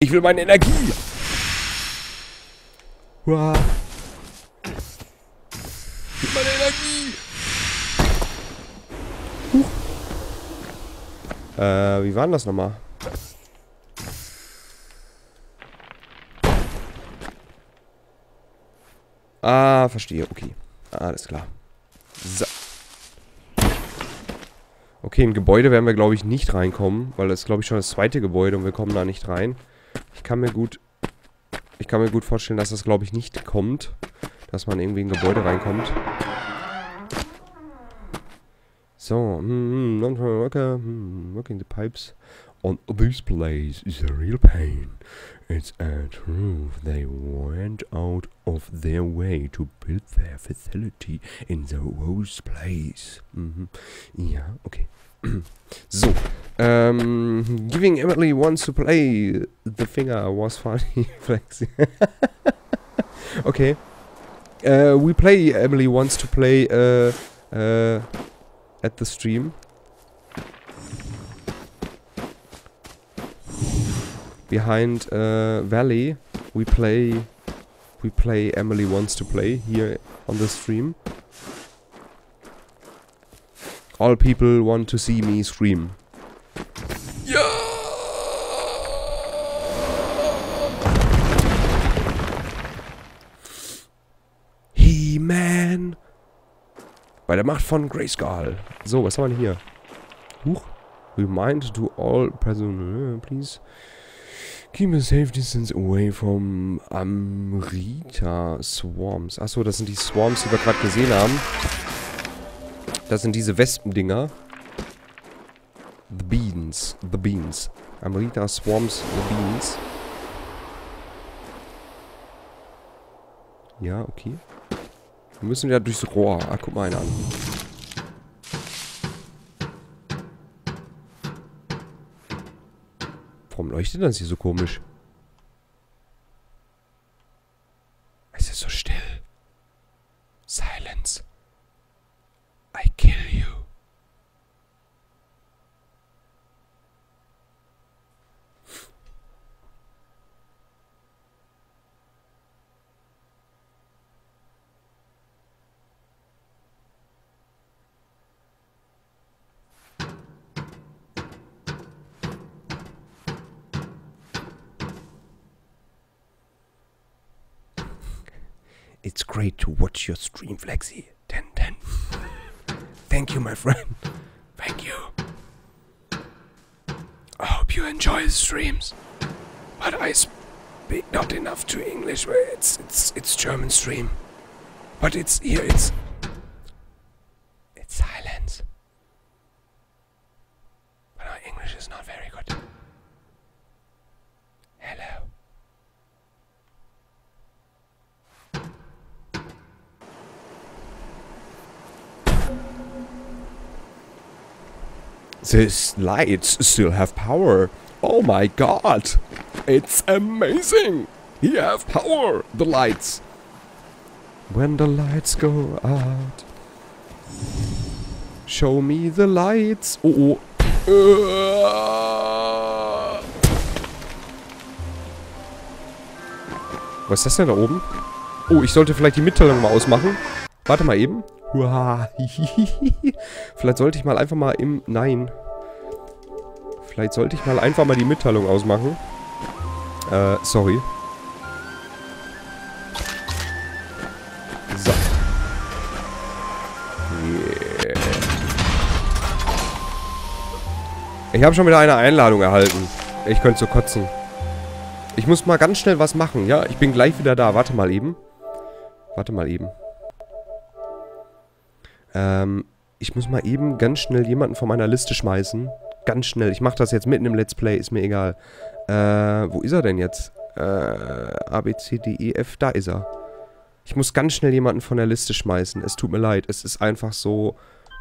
Ich will meine Energie. Hurra. Ich will meine Energie. Wie war denn das nochmal? Ah, verstehe. Okay. Alles klar. So. Okay, in Gebäude werden wir, glaube ich, nicht reinkommen, weil das ist, glaube ich, schon das zweite Gebäude und wir kommen da nicht rein. Ich kann mir gut vorstellen, dass das, glaube ich, nicht kommt, dass man irgendwie in ein Gebäude reinkommt. So, working the pipes on this place is a real pain. It's a truth they went out of their way to build their facility in the worst place. Ja, okay. So, giving Emily wants to play the finger was funny. Okay. We play Emily wants to play at the stream. Behind Valley, we play Emily wants to play here on the stream. All people want to see me stream. Ja! He-Man! Bei der Macht von Grayskull. So, was haben wir denn hier? Huch. Remind to all personnel, please. Keep a safe distance away from Amrita Swarms. Achso, das sind die Swarms, die wir gerade gesehen haben. Das sind diese Wespendinger. The Beans. The Beans. Amrita Swarms, the Beans. Ja, okay. Wir müssen wieder durchs Rohr. Ah, guck mal einen an. Warum leuchtet das hier so komisch? Es ist so still. Silence. I kill you. It's great to watch your stream, Flexi. 10. Thank you, my friend. Thank you. I hope you enjoy the streams. But I speak not enough to English. It's German stream. But it's here. It's silence. But our English is not very good. Hello. These lights still have power. Oh my god. It's amazing. You have power. The lights. When the lights go out. Show me the lights. Oh. Was ist das denn da oben? Oh, ich sollte vielleicht die Mitteilung mal ausmachen. Warte mal eben. Vielleicht sollte ich mal einfach mal im... Nein. Vielleicht sollte ich mal einfach mal die Mitteilung ausmachen. Sorry. So. Yeah. Ich habe schon wieder eine Einladung erhalten. Ich könnte so kotzen. Ich muss mal ganz schnell was machen, ja? Ich bin gleich wieder da. Warte mal eben. Ich muss mal eben ganz schnell jemanden von meiner Liste schmeißen. Ganz schnell. Ich mache das jetzt mitten im Let's Play. Ist mir egal. Wo ist er denn jetzt? A, B, C, D, E, F. Da ist er. Ich muss ganz schnell jemanden von der Liste schmeißen. Es tut mir leid. Es ist einfach so...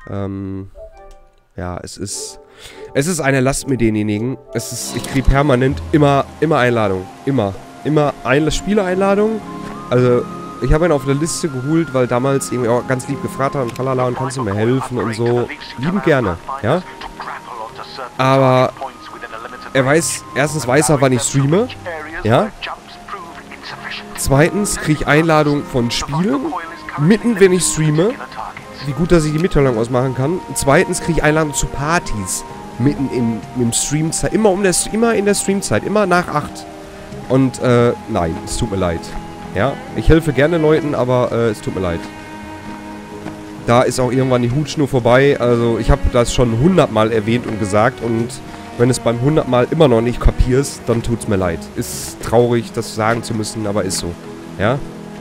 ja, es ist eine Last mit denjenigen. Ich kriege permanent immer Einladungen. Immer Spieleeinladungen. Also... Ich habe ihn auf der Liste geholt, weil damals irgendwie auch ganz lieb gefragt hat und tralala und kannst du mir helfen und so. Liebend gerne, ja? Aber er weiß, erstens weiß er, wann ich streame. Ja. Zweitens kriege ich Einladungen von Spielen, mitten wenn ich streame. Wie gut, dass ich die Mitteilung ausmachen kann. Zweitens kriege ich Einladungen zu Partys, mitten im Streamzeit. Immer in der Streamzeit, immer nach 8. Und, nein, es tut mir leid. Ja, ich helfe gerne Leuten, aber es tut mir leid. Da ist auch irgendwann die Hutschnur vorbei. Also, ich habe das schon 100-mal erwähnt und gesagt. Und wenn es beim 100-mal immer noch nicht kapierst, dann tut's mir leid. Ist traurig, das sagen zu müssen, aber ist so. Ja?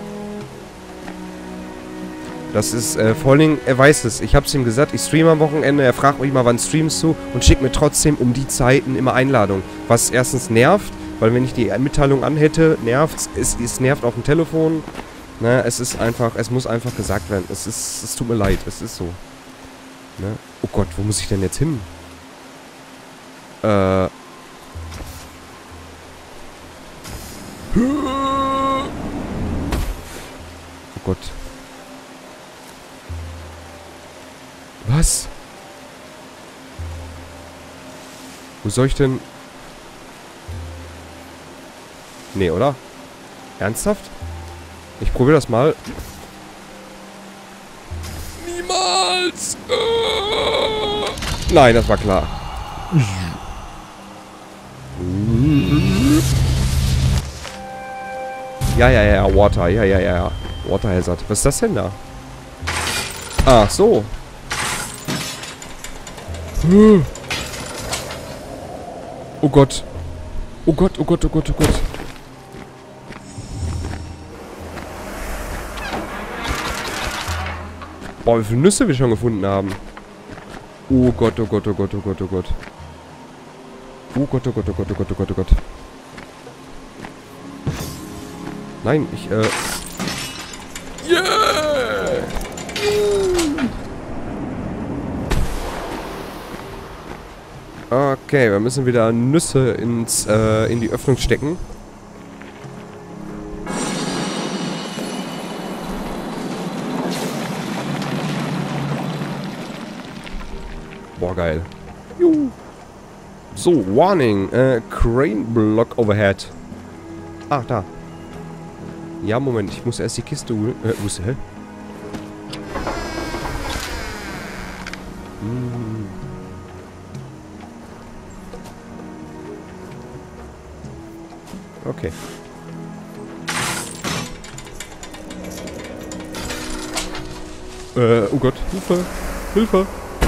Das ist, vor allen Dingen, er weiß es. Ich hab's ihm gesagt, ich streame am Wochenende. Er fragt mich mal, wann streamst du? Und schickt mir trotzdem um die Zeiten immer Einladungen. Was erstens nervt, weil wenn ich die Mitteilung anhätte, nervt's. Es nervt auf dem Telefon. Ne, es ist einfach, es muss einfach gesagt werden. Es tut mir leid, es ist so. Ne? Oh Gott, wo muss ich denn jetzt hin? Oh Gott. Was? Wo soll ich denn... Nee, oder? Ernsthaft? Ich probiere das mal. Niemals! Nein, das war klar. Ja, Water. Ja. Water Hazard. Was ist das denn da? Ach so. Oh Gott. Oh Gott. Boah, wie viele Nüsse wir schon gefunden haben. Oh Gott. Oh Gott. Nein, Yeah! Okay, wir müssen wieder Nüsse in die Öffnung stecken. Boah, geil. Juhu. So, Warning. Crane Block Overhead. Ah, da. Ja, Moment. Ich muss erst die Kiste holen. Wo ist hä? Okay. Oh Gott. Hilfe.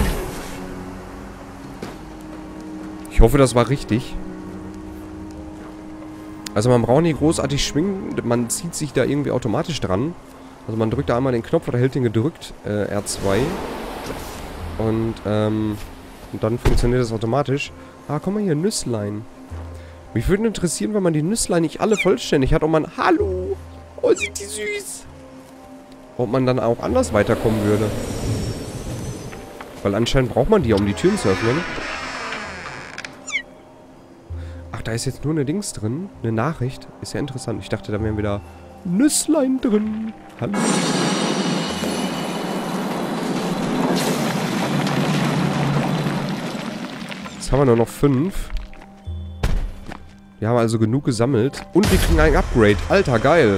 Ich hoffe, das war richtig. Also man braucht nicht großartig schwingen. Man zieht sich da irgendwie automatisch dran. Also man drückt da einmal den Knopf oder hält den gedrückt. R2. Und dann funktioniert das automatisch. Ah, komm mal hier, Nüsslein. Mich würde interessieren, wenn man die Nüsslein nicht alle vollständig hat und man... Hallo! Oh, sind die süß! Ob man dann auch anders weiterkommen würde. Weil anscheinend braucht man die, um die Türen zu öffnen. Ach, da ist jetzt nur eine Dings drin. Eine Nachricht. Ist ja interessant. Ich dachte, da wären wieder Nüsslein drin. Hallo. Jetzt haben wir nur noch 5. Wir haben also genug gesammelt. Und wir kriegen ein Upgrade. Alter, geil.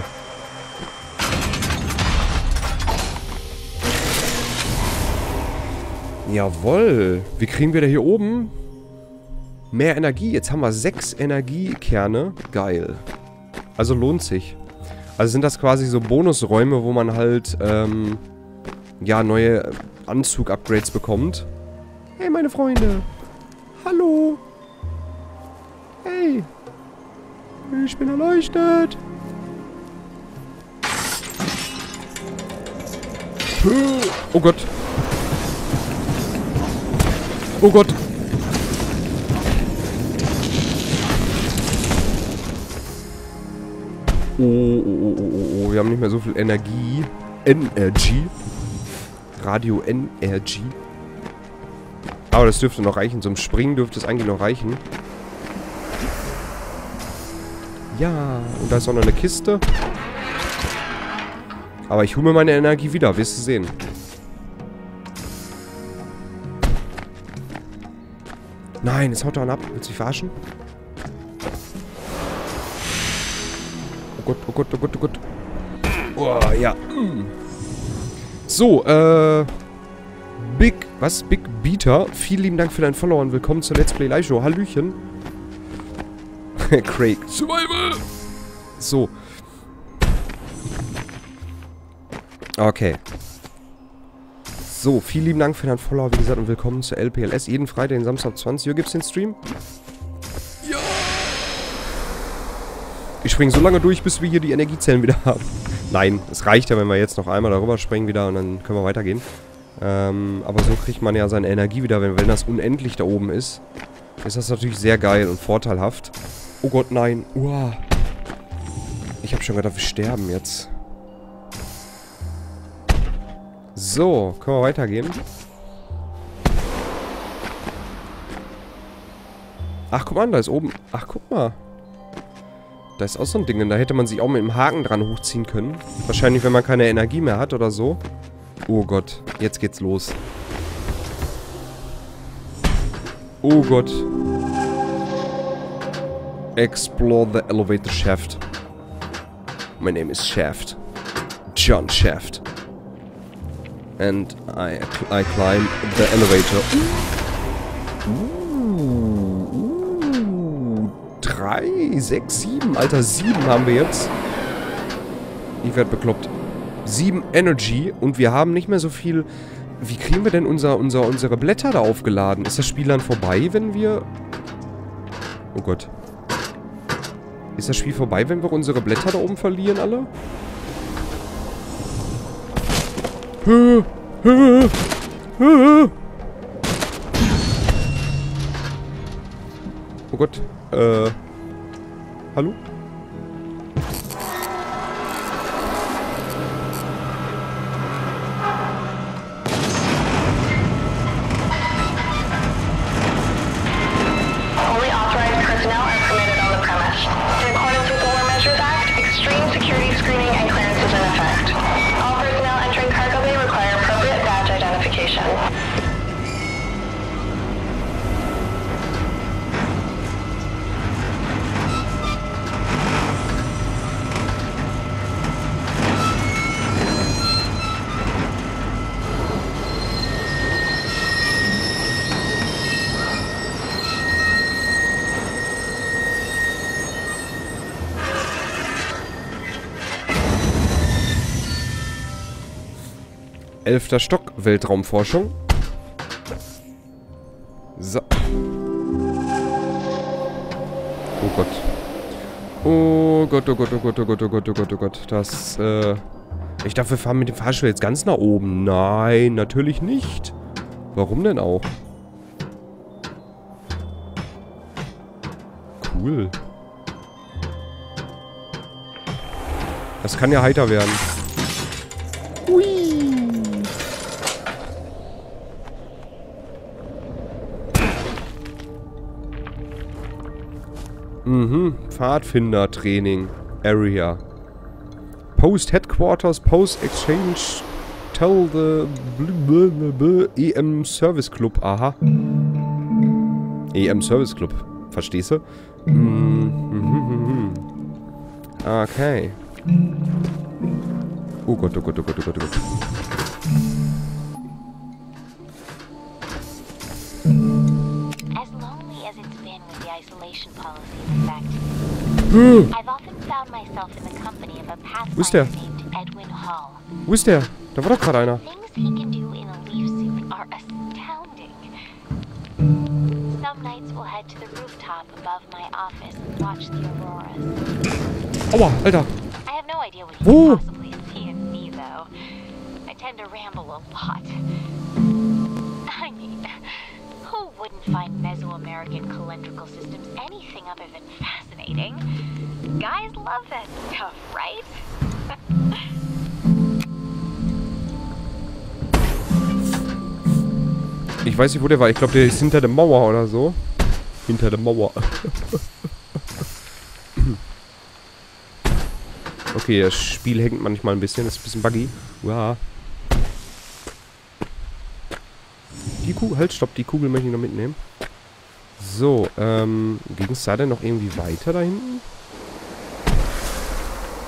Jawohl. Wie kriegen wir da hier oben? Mehr Energie. Jetzt haben wir 6 Energiekerne. Geil. Also lohnt sich. Also sind das quasi so Bonusräume, wo man halt, ja, neue Anzug-Upgrades bekommt. Hey, meine Freunde. Hallo. Hey. Ich bin erleuchtet. Oh Gott. Oh Gott. Oh. Wir haben nicht mehr so viel Energie. Radio Energy. Aber das dürfte noch reichen. Zum Springen dürfte es eigentlich noch reichen. Ja, und da ist auch noch eine Kiste. Aber ich hole mir meine Energie wieder, wirst du sehen. Nein, jetzt haut er ab. Willst du mich verarschen? Gott, oh Gott, oh Gott, oh Gott. Oh, ja. So, Big Beater. Vielen lieben Dank für deinen Follow und willkommen zur Let's Play Live Show. Hallöchen. Craig. Survival! So. Okay. So, vielen lieben Dank für deinen Follow, wie gesagt, und willkommen zur LPLS. Jeden Freitag, den Samstag 20 Uhr gibt's den Stream. Ja! Ich springe so lange durch, bis wir hier die Energiezellen wieder haben. Nein, es reicht ja, wenn wir jetzt noch einmal darüber springen wieder und dann können wir weitergehen. Aber so kriegt man ja seine Energie wieder, wenn das unendlich da oben ist. Ist das natürlich sehr geil und vorteilhaft. Oh Gott, nein. Uah. Ich habe schon gedacht, wir sterben jetzt. So, können wir weitergehen? Ach, guck mal, da ist oben... Ach, guck mal. Da ist auch so ein Ding, und da hätte man sich auch mit dem Haken dran hochziehen können. Wahrscheinlich, wenn man keine Energie mehr hat oder so. Oh Gott, jetzt geht's los. Oh Gott. Explore the elevator shaft. My name is Shaft. John Shaft. And I climb the elevator. 3, 6, 7. Alter, 7 haben wir jetzt. Ich werde bekloppt. 7 Energy und wir haben nicht mehr so viel... Wie kriegen wir denn unsere Blätter da aufgeladen? Ist das Spiel dann vorbei, wenn wir... Oh Gott. Ist das Spiel vorbei, wenn wir unsere Blätter da oben verlieren, alle? Oh Gott. Hallo? Elfter Stock, Weltraumforschung. So. Oh Gott. Oh Gott, oh Gott, oh Gott, oh Gott, oh Gott, oh Gott, oh Gott. Das, ich dachte, wir fahren mit dem Fahrstuhl jetzt ganz nach oben. Nein, natürlich nicht. Warum denn auch? Cool. Das kann ja heiter werden. Hui. Pfadfinder-Training. Area. Post Headquarters, Post Exchange, Tell the EM Service Club. Aha. EM Service Club. Verstehst du? Okay. Oh Gott, oh Gott, oh Gott, oh Gott, oh Gott. Wo ist der? Wo ist der? Da war doch gerade einer. Aua, Alter. Wo? Who wouldn't find Mesoamerican calendrical systems anything other than fascinating? Guys love that stuff, right? Ich weiß nicht, wo der war. Ich glaube, der ist hinter der Mauer oder so. Hinter der Mauer. Okay, das Spiel hängt manchmal ein bisschen. Das ist ein bisschen buggy. Uah. Die Kugel, halt, stopp, die Kugel möchte ich noch mitnehmen. So, ging es da denn noch irgendwie weiter da hinten?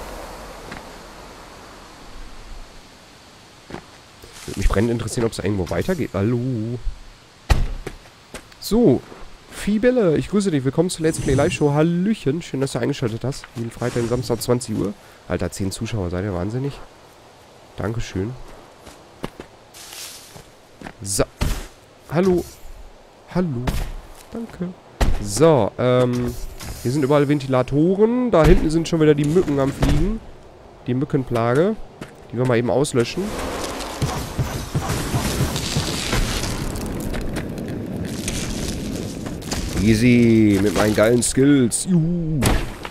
Würde mich brennend interessieren, ob es irgendwo weitergeht. Hallo. So. Fiebelle, ich grüße dich. Willkommen zur Let's Play Live Show. Hallöchen. Schön, dass du eingeschaltet hast. Jeden Freitag und Samstag 20 Uhr. Alter, 10 Zuschauer. Seid ihr wahnsinnig? Dankeschön. So. Hallo. Hallo. Danke. So, hier sind überall Ventilatoren. Da hinten sind schon wieder die Mücken am Fliegen. Die Mückenplage. Die wir mal eben auslöschen. Easy. Mit meinen geilen Skills. Juhu.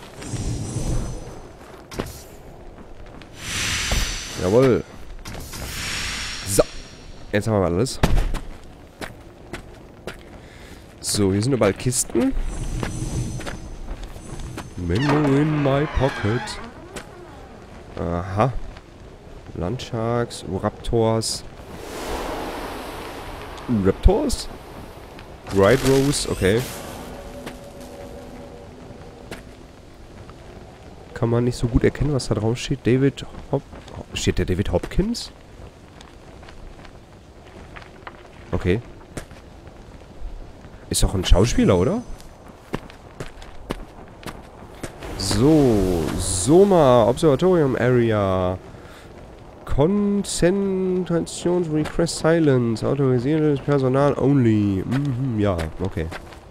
Jawohl. So. Jetzt haben wir alles. So, hier sind überall Kisten. Memo in my pocket. Aha. Landsharks, Raptors. Raptors? Bright Rose, okay. Kann man nicht so gut erkennen, was da drauf steht. David Steht der David Hopkins? Okay. Ist doch ein Schauspieler, oder? So. Soma. Observatorium Area. Konzentrations Request Silence. Autorisiertes Personal only. Mhm, ja, okay.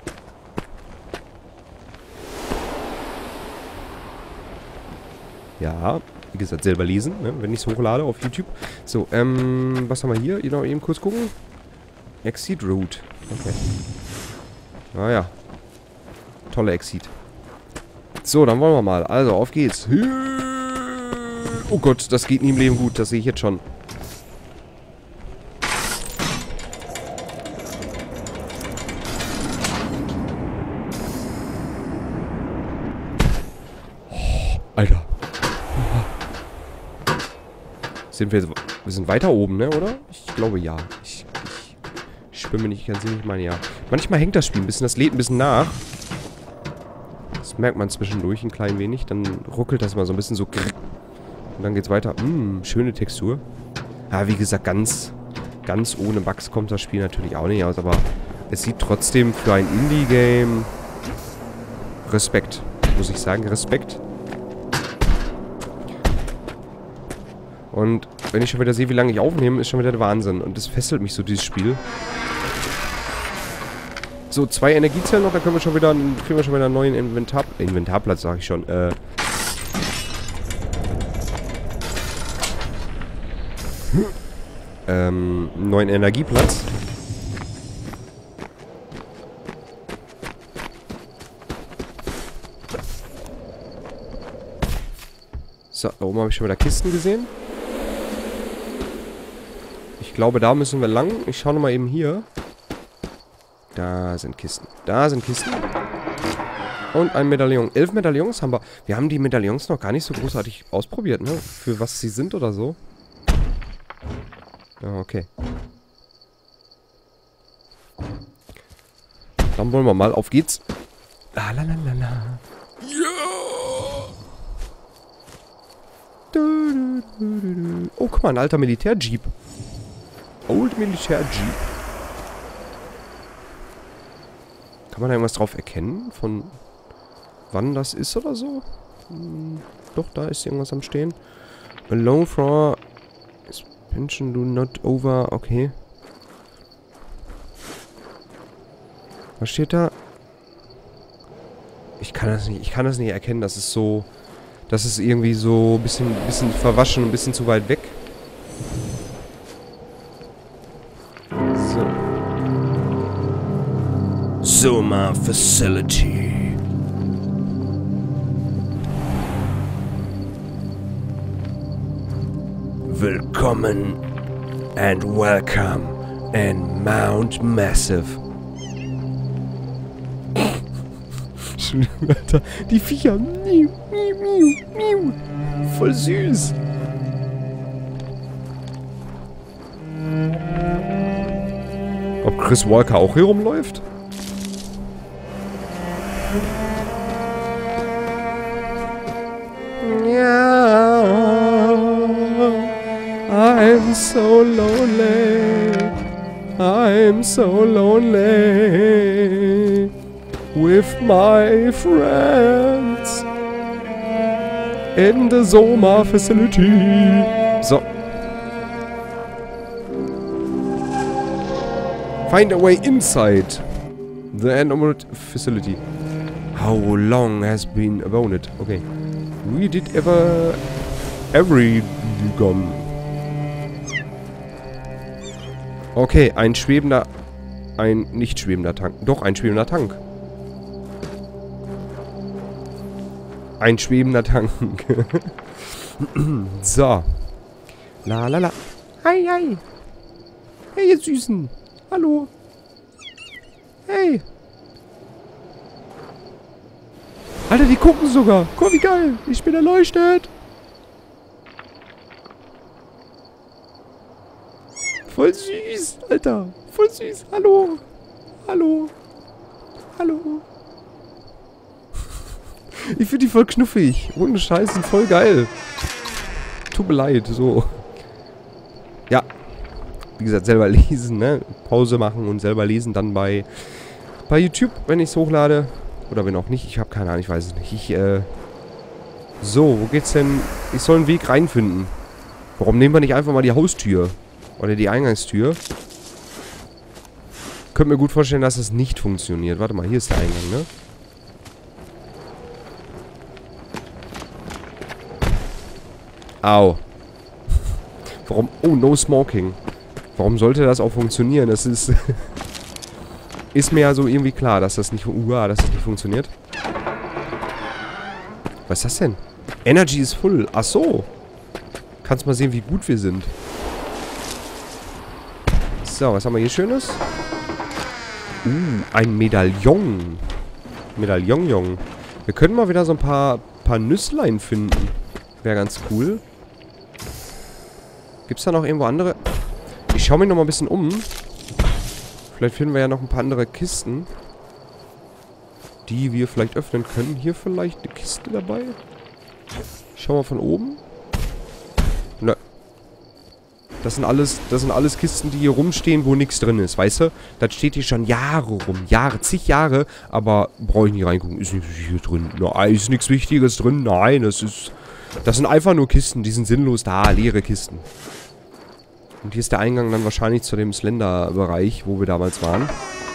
Ja, wie gesagt, selber lesen, ne, wenn ich es hochlade auf YouTube. So, was haben wir hier? Noch eben kurz gucken. Exit Route. Okay. Naja. Tolle Exit. So, dann wollen wir mal. Also, auf geht's. Oh Gott, das geht nie im Leben gut. Das sehe ich jetzt schon. Oh, Alter. Sind wir jetzt... Wir sind weiter oben, ne, oder? Ich glaube, ja. Ich bin mir nicht ganz sicher, ich meine, ja. Manchmal hängt das Spiel ein bisschen. Das lädt ein bisschen nach. Das merkt man zwischendurch ein klein wenig. Dann ruckelt das mal so ein bisschen so. Und dann geht's weiter. Schöne Textur. Ja, wie gesagt, ganz ohne Bugs kommt das Spiel natürlich auch nicht aus. Aber es sieht trotzdem für ein Indie-Game... Respekt. Muss ich sagen, Respekt. Und wenn ich schon wieder sehe, wie lange ich aufnehme, ist schon wieder der Wahnsinn. Und das fesselt mich so, dieses Spiel. So, 2 Energiezellen noch, dann kriegen wir schon wieder einen neuen Inventarplatz, sag ich schon. Einen neuen Energieplatz. So, da oben habe ich schon wieder Kisten gesehen. Ich glaube, da müssen wir lang. Ich schaue nochmal eben hier. Da sind Kisten. Da sind Kisten. Und ein Medaillon. 11 Medaillons haben wir. Wir haben die Medaillons noch gar nicht so großartig ausprobiert, ne? Für was sie sind oder so. Ja, okay. Dann wollen wir mal. Auf geht's. La la la la la. Ja! Oh, guck mal, ein alter Militär-Jeep. Old Militär-Jeep. Kann man da irgendwas drauf erkennen? Von wann das ist oder so? Doch, da ist irgendwas am Stehen. Allow for suspension do not over. Okay. Was steht da? Ich kann das nicht erkennen. Das ist so... Das ist irgendwie so ein bisschen verwaschen und ein bisschen zu weit weg. So. Soma Facility. Willkommen and welcome in Mount Massive. Alter, die Viecher. Miu, miu, miu, miu. Voll süß. Ob Chris Walker auch hier rumläuft? Ja. I'm I'm so lonely. I'm so lonely. With my friends. In the Soma Facility. So. Find a way inside the Emerald Facility. How long has been about it? Okay. We did every gone. Okay, ein schwebender... Ein nicht schwebender Tank. Doch, ein schwebender Tank. Ein schwebender Tank. So. La la la. Hi, hi. Hey, ihr Süßen. Hallo. Hey. Alter, die gucken sogar. Guck, wie geil. Ich bin erleuchtet. Voll süß, Alter. Voll süß. Hallo. Hallo. Hallo. Ich finde die voll knuffig. Ohne Scheiß, sind voll geil. Tut mir leid, so. Ja. Wie gesagt, selber lesen, ne? Pause machen und selber lesen. Dann bei YouTube, wenn ich es hochlade. Oder wenn auch nicht. Ich habe keine Ahnung, ich weiß es nicht. So, wo geht's denn? Ich soll einen Weg reinfinden. Warum nehmen wir nicht einfach mal die Haustür? Oder die Eingangstür? Könnte mir gut vorstellen, dass das nicht funktioniert. Warte mal, hier ist der Eingang, ne? Au. Warum? Oh, no smoking. Warum sollte das auch funktionieren? Das ist... ist mir ja so irgendwie klar, dass das nicht... dass das nicht funktioniert. Was ist das denn? Energy is full. Ach so. Kannst mal sehen, wie gut wir sind. So, was haben wir hier Schönes? Ein Medaillon. Medaillon. Wir können mal wieder so ein paar Nüsslein finden. Wäre ganz cool. Gibt's da noch irgendwo andere? Ich schaue mich noch mal ein bisschen um. Vielleicht finden wir ja noch ein paar andere Kisten, die wir vielleicht öffnen können. Hier vielleicht eine Kiste dabei. Schauen wir von oben. Nö. Das sind alles Kisten, die hier rumstehen, wo nichts drin ist, weißt du? Das steht hier schon Jahre rum. Zig Jahre. Aber brauche ich nicht reingucken. Ist nichts hier drin. Nein, ist nichts Wichtiges drin. Nein, das sind einfach nur Kisten. Die sind sinnlos da. Leere Kisten. Und hier ist der Eingang dann wahrscheinlich zu dem Slender-Bereich, wo wir damals waren.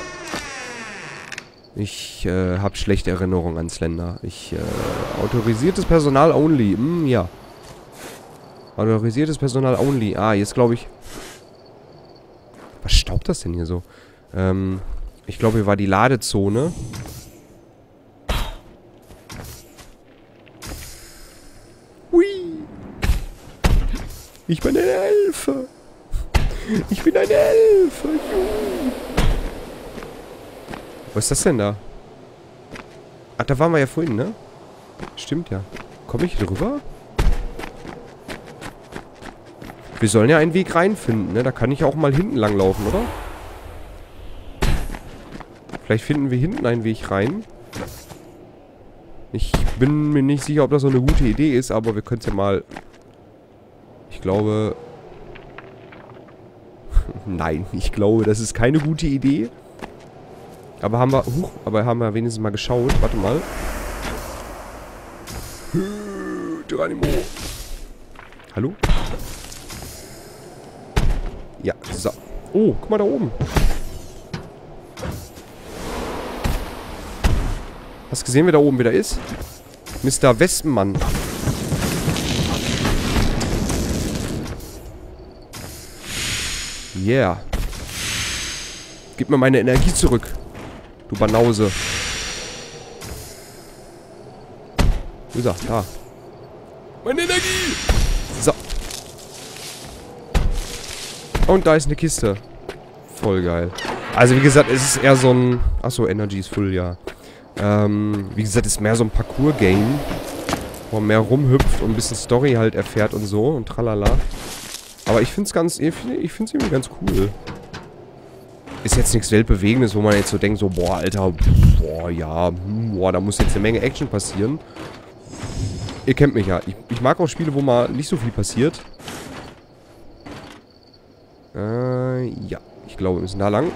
Ich habe schlechte Erinnerungen an Slender. Autorisiertes Personal only. Ja. Autorisiertes Personal only. Ah, jetzt glaube ich... Was staubt das denn hier so? Ich glaube, hier war die Ladezone. Hui! Ich bin eine Elfe! Ich bin eine Elfe! Was ist das denn da? Ach, da waren wir ja vorhin, ne? Stimmt ja. Komme ich hier drüber? Wir sollen ja einen Weg reinfinden, ne? Da kann ich auch mal hinten lang laufen, oder? Vielleicht finden wir hinten einen Weg rein. Ich bin mir nicht sicher, ob das so eine gute Idee ist, aber wir können es ja mal... Ich glaube... Nein, ich glaube, das ist keine gute Idee. Aber haben wir... aber haben wir wenigstens mal geschaut. Warte mal. Geronimo. Hallo? Ja, so. Oh, guck mal da oben. Hast du gesehen, wer da oben wieder ist? Mr. Wespenmann. Yeah. Gib mir meine Energie zurück. Du Banause. Wo ist er? Da. Meine Energie! So. Und da ist eine Kiste. Voll geil. Also wie gesagt, es ist eher so ein... Achso, Energy ist full, ja. Wie gesagt, es ist mehr so ein Parcours-Game. Wo man mehr rumhüpft und ein bisschen Story halt erfährt und so und tralala. Aber ich find's ganz... Ich find's irgendwie ganz cool. Ist jetzt nichts Weltbewegendes, wo man jetzt so denkt, so, boah, Alter, boah, ja, boah, da muss jetzt eine Menge Action passieren. Ihr kennt mich ja. Ich mag auch Spiele, wo mal nicht so viel passiert. Ja. Ich glaube, wir müssen da lang.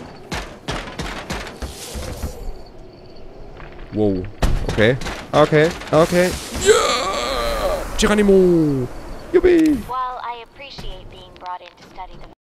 Wow. Okay. Okay. Okay. Ja! Geronimo! Juppie! While I appreciate being brought in to study the